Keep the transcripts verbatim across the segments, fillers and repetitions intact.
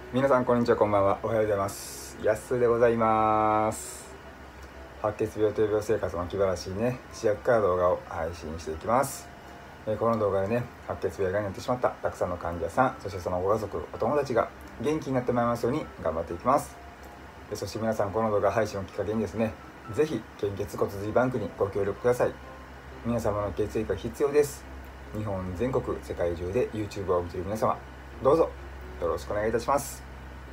皆さんこんにちは、こんばんは。おはようございます。やっすーでございます。白血病という病生活の気晴らしいね、試薬から動画を配信していきます。えーこの動画でね、白血病がになってしまったたくさんの患者さん、そしてそのご家族、お友達が元気になってまいりますように頑張っていきます。えーそして皆さん、この動画配信をきっかけにですね、ぜひ献血骨髄バンクにご協力ください。皆様の血液が必要です。日本全国、世界中で YouTube を見ている皆様、どうぞよろしくお願いいたします。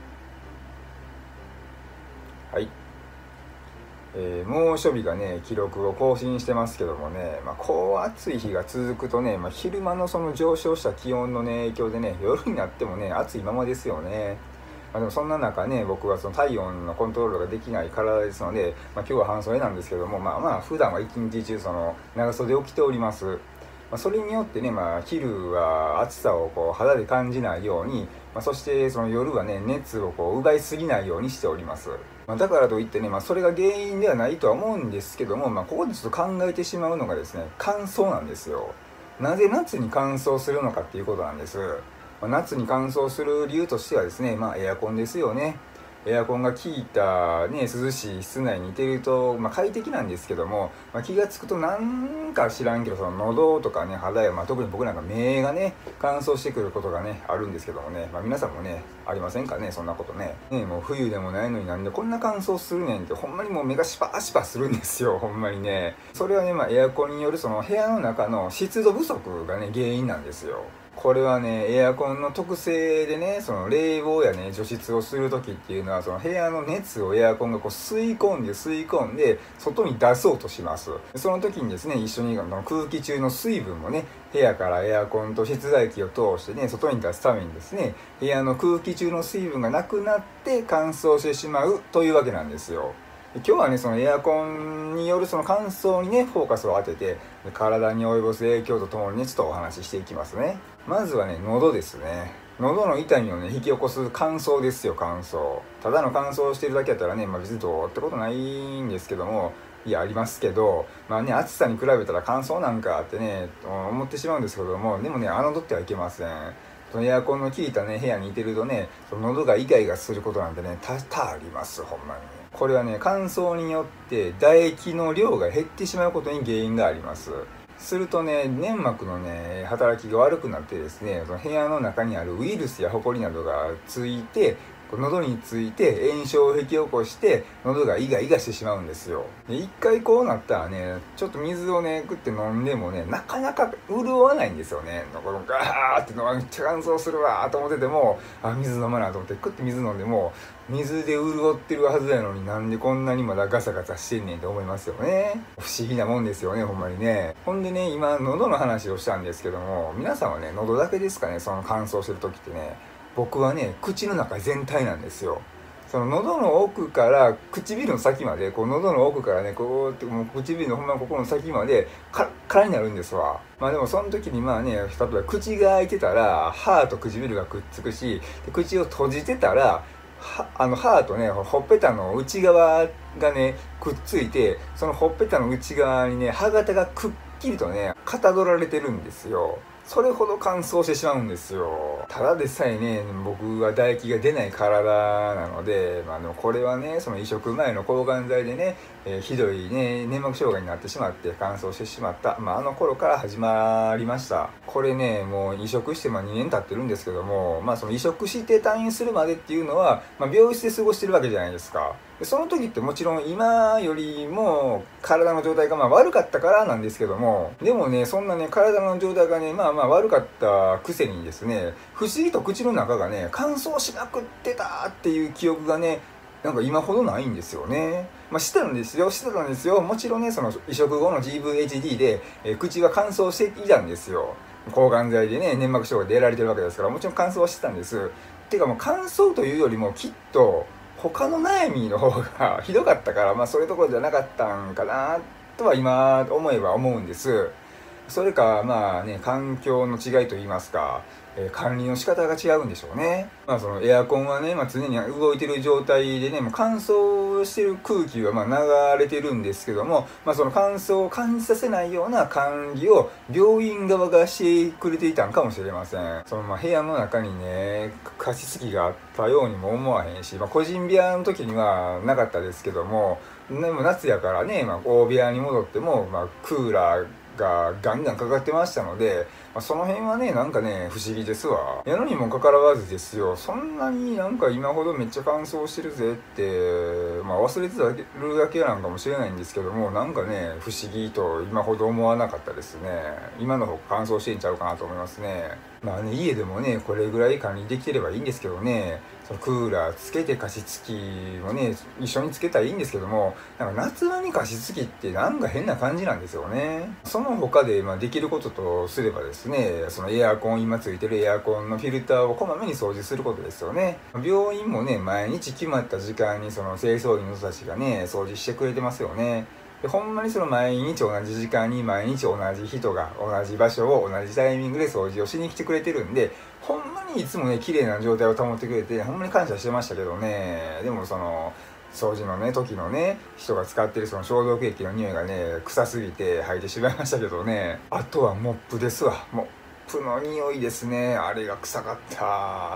はい、えー、猛暑日がね記録を更新してますけどもね、まあ、こう暑い日が続くとね、まあ、昼間のその上昇した気温の、ね、影響でね、夜になってもね暑いままですよね。まあ、でもそんな中ね、僕はその体温のコントロールができない体ですので、まあ、今日は半袖なんですけども、まあまあ普段は一日中その長袖を着ております。まあ、それによってね、まあ、昼は暑さをこう肌で感じないように、まあ、そしてその夜はね熱をこう奪いすぎないようにしております。まあ、だからといってね、まあ、それが原因ではないとは思うんですけども、まあ、ここでちょっと考えてしまうのがですね、乾燥なんですよ。なぜ夏に乾燥するのかっていうことなんです。まあ、夏に乾燥する理由としてはですね、まあ、エアコンですよね。エアコンが効いた、ね、涼しい室内にいてると、まあ、快適なんですけども、まあ、気が付くとなんか知らんけど、その喉とかね、肌や、まあ、特に僕なんか目がね乾燥してくることがねあるんですけどもね、まあ、皆さんもねありませんかね、そんなことね。ね、もう冬でもないのになんでこんな乾燥するねんって、ほんまにもう目がシパシパするんですよ、ほんまにね。それはね、まあ、エアコンによるその部屋の中の湿度不足がね原因なんですよ。これはね、エアコンの特性でね、その冷房やね、除湿をするときっていうのは、その部屋の熱をエアコンがこう吸い込んで吸い込んで、外に出そうとします。その時にですね、一緒に空気中の水分もね、部屋からエアコンと室外機を通してね、外に出すためにですね、部屋の空気中の水分がなくなって乾燥してしまうというわけなんですよ。今日はね、そのエアコンによるその乾燥にね、フォーカスを当てて、体に及ぼす影響とともにね、ちょっとお話ししていきますね。まずはね、喉ですね。喉の痛みをね、引き起こす乾燥ですよ、乾燥。ただの乾燥してるだけやったらね、まあ別にどうってことないんですけども、いや、ありますけど、まあね、暑さに比べたら乾燥なんかってね、思ってしまうんですけども、でもね、侮ってはいけません。そのエアコンの効いたね、部屋にいてるとね、その喉がイガイガすることなんてね、多々あります、ほんまに。これはね、乾燥によって唾液の量が減ってしまうことに原因があります。するとね、粘膜のね、働きが悪くなってですね、その部屋の中にあるウイルスやホコリなどがついて、喉について炎症を引き起こして喉がイガイガしてしまうんですよ。で一回こうなったらね、ちょっと水をね食って飲んでもね、なかなか潤わないんですよね。このガーってのめっちゃ乾燥するわと思ってても、あ、水飲まなと思って食って水飲んでも水で潤ってるはずやのに、なんでこんなにまだガサガサしてんねんと思いますよね。不思議なもんですよね、ほんまにね。ほんでね、今喉の話をしたんですけども、皆さんはね、喉だけですかね、その乾燥してる時ってね。僕はね、口の中全体なんですよ。その喉の奥から唇の先まで、こう喉の奥からね、こうってもう唇のほんまここの先までカラッカラになるんですわ。まあでもその時にまあね、例えば口が開いてたら歯と唇がくっつくし、で口を閉じてたらはあの歯とね、ほっぺたの内側がねくっついて、そのほっぺたの内側にね歯型がくっきりとねかたどられてるんですよ。それほど乾燥してしまうんですよ。ただでさえね、僕は唾液が出ない体なので、まあでもこれはね、その移植前の抗がん剤でね、えーひどいね、粘膜障害になってしまって乾燥してしまった、まああの頃から始まりました。これね、もう移植してまあにねん経ってるんですけども、まあその移植して退院するまでっていうのは、まあ病室で過ごしてるわけじゃないですか。その時ってもちろん今よりも体の状態がまあ悪かったからなんですけども、でもね、そんなね、体の状態がね、まあまあ悪かったくせにですね、不思議と口の中がね、乾燥しまくってたっていう記憶がね、なんか今ほどないんですよね。まあしてたんですよ、してたんですよ。もちろんね、その移植後の ジーブイエイチディー で、えー口が乾燥していたんですよ。抗がん剤でね、粘膜障害でやられてるわけですから、もちろん乾燥はしてたんです。てかもう乾燥というよりもきっと、他の悩みの方がひどかったから、まあそういうところじゃなかったんかなとは今思えば思うんです。 それかまあね、環境の違いといいますか、えー、管理の仕方が違うんでしょうね。まあそのエアコンはね、まあ、常に動いてる状態でね、もう乾燥してる空気はまあ流れてるんですけども、まあその乾燥を感じさせないような管理を病院側がしてくれていたんかもしれません。そのまあ部屋の中にね、加湿器があったようにも思わへんし、まあ個人部屋の時にはなかったですけども、でも夏やからね、まあ大部屋に戻っても、まあクーラーがガンガンかかってましたので、まあ、その辺はね、なんかね、不思議ですわ。やのにもかかわらずですよ、そんなになんか今ほどめっちゃ乾燥してるぜって、まあ忘れてたるだけなんかもしれないんですけども、なんかね、不思議と今ほど思わなかったですね。今の方が乾燥してんちゃうかなと思いますね。まあね、家でもね、これぐらい管理できてればいいんですけどね、そのクーラーつけて加湿器もね、一緒につけたらいいんですけども、なんか夏場に加湿器ってなんか変な感じなんですよね。その他でまあできることとすればですね、そのエアコン、今ついてるエアコンのフィルターをこまめに掃除することですよね。病院もね、毎日決まった時間にその清掃員の人たちがね、掃除してくれてますよね。でほんまにその毎日同じ時間に毎日同じ人が同じ場所を同じタイミングで掃除をしに来てくれてるんで、ほんまにいつもね、綺麗な状態を保ってくれて、ほんまに感謝してましたけどね。でもその、掃除のね、時のね、人が使ってるその消毒液の匂いがね、臭すぎて吐いてしまいましたけどね。あとはモップですわ。モップの匂いですね。あれが臭かった。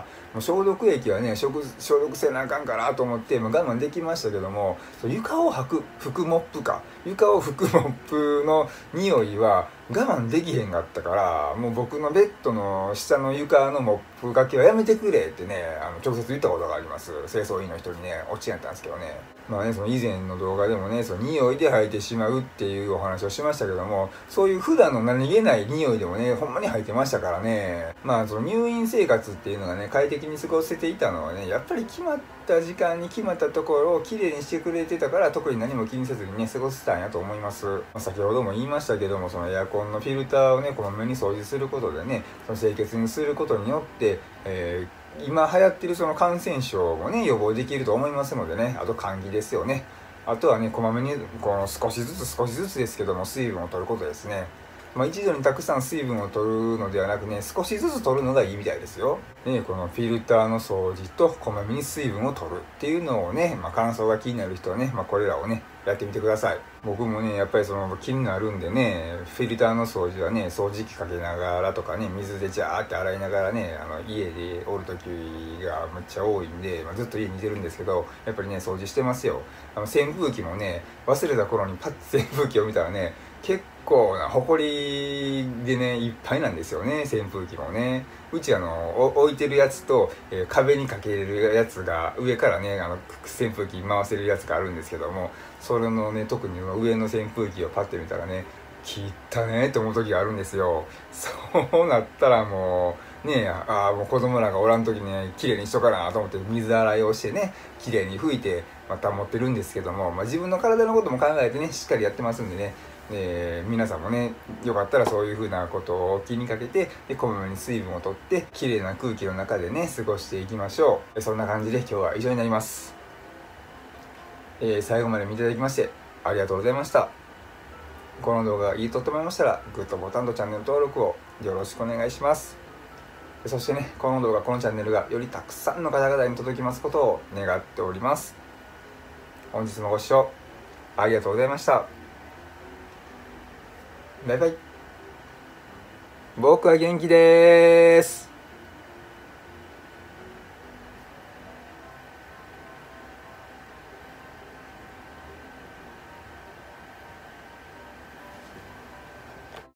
もう消毒液はね、消毒せなあかんかなと思って、まあ、我慢できましたけども、床を拭く、拭くモップか。床を拭くモップの匂いは我慢できへんかったから、もう僕のベッドの下の床のモップがけはやめてくれってね、あの直接言ったことがあります。清掃員の人にね、オチやったんですけどね。まあね、その以前の動画でもね、その匂いで吐いてしまうっていうお話をしましたけども、そういう普段の何気ない匂いでもね、ほんまに吐いてましたからね。まあその入院生活っていうのがね、快適に過ごせていたのはね、やっぱり決まった時間に決まったところをきれいにしてくれてたから、特に何も気にせずにね、過ごせたんやと思います。まあ、先ほども言いましたけども、そのエアコンのフィルターをね、こまめに掃除することでね、その清潔にすることによって、えー今流行ってるその感染症もね予防できると思いますのでね、あと換気ですよね。あとはね、こまめにこの少しずつ少しずつですけども水分を取ることですね。まあ、一度にたくさん水分を取るのではなくね、少しずつ取るのがいいみたいですよ。ね、このフィルターの掃除とこまめに水分を取るっていうのをね、まあ、乾燥が気になる人はね、まあ、これらをねやってみてください。僕もねやっぱりその気になるんでね、フィルターの掃除はね、掃除機かけながらとかね、水でジャーって洗いながらね、あの家でおる時がめっちゃ多いんで、まあ、ずっと家にいてるんですけど、やっぱりね掃除してますよ。あの扇風機もね、忘れた頃にパッと扇風機を見たらね、結構な埃でねいっぱいなんですよね、扇風機もね。うちあの置いてるやつと、えー、壁にかけれるやつが上からね、あの扇風機回せるやつがあるんですけども、それのね特に上の扇風機をパッて見たらね、切ったねって思う時があるんですよ。そうなったらもうね、ああもう子供らがおらん時ね綺麗にしとかなと思って水洗いをしてね、綺麗に拭いてまた持ってるんですけども、まあ、自分の体のことも考えてねしっかりやってますんでね、えー、皆さんもねよかったらそういう風なことを気にかけて、でこまめに水分をとって綺麗な空気の中でね過ごしていきましょう。そんな感じで今日は以上になります。えー、最後まで見ていただきましてありがとうございました。この動画がいいと思いましたらグッドボタンとチャンネル登録をよろしくお願いします。そしてね、この動画、このチャンネルがよりたくさんの方々に届きますことを願っております。本日もご視聴ありがとうございました。バイバイ。僕は元気でーす。